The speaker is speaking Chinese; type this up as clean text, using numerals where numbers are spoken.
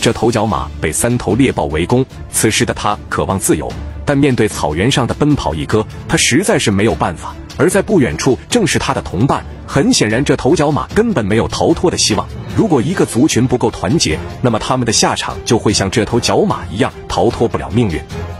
这头角马被3头猎豹围攻，此时的他渴望自由，但面对草原上的奔跑一哥，他实在是没有办法。而在不远处正是他的同伴，很显然这头角马根本没有逃脱的希望。如果一个族群不够团结，那么他们的下场就会像这头角马一样，逃脱不了命运。